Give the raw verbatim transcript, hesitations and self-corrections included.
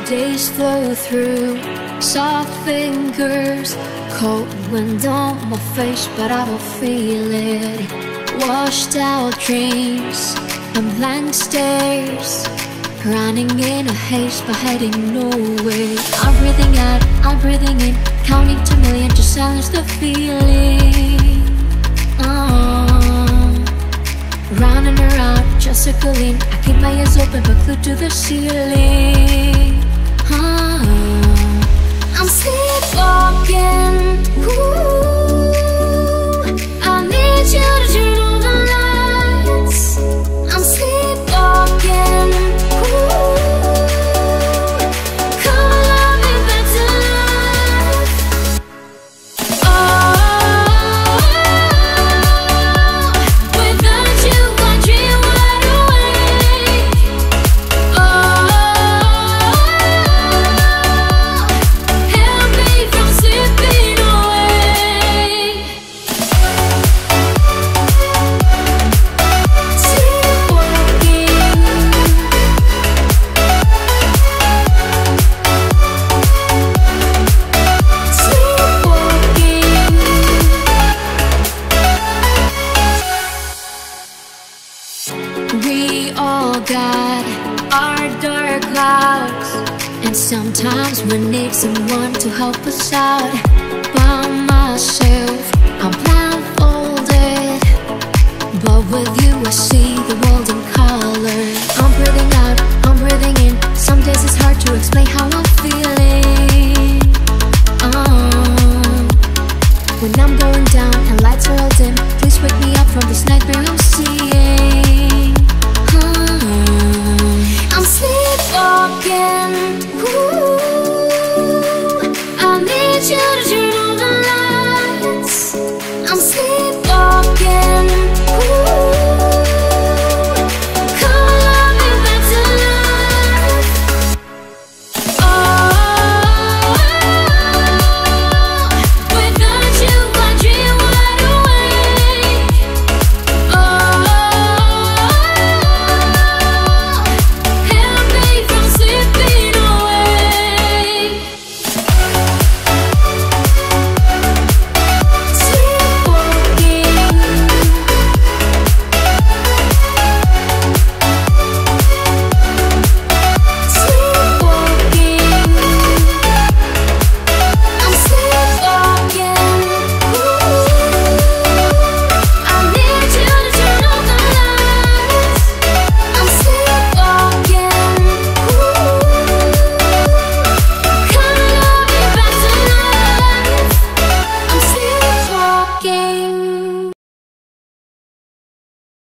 days flow through soft fingers, cold wind on my face, but I don't feel it. Washed out dreams and blank stares, running in a haze but heading nowhere. I'm breathing out, I'm breathing in, counting to million to silence the feeling. Oh, running around, just circling. I keep my ears open but glued to the ceiling. Oh, I'm sleepwalking. Ooh, I need you to turn on the lights. I'm sleepwalking. Ooh, come love me back to life. Oh, without you I dream wide awake. Oh, help me from slipping away. Sleepwalking. Sleepwalking. We all got our dark clouds, and sometimes we need someone to help us out. By myself, I'm blindfolded, but with you I see the world in color. I'm breathing out, I'm breathing in. Some days it's hard to explain how I'm feeling. Oh, when I'm going down and lights are all dim, please wake me up from this nightmare I'm seeing.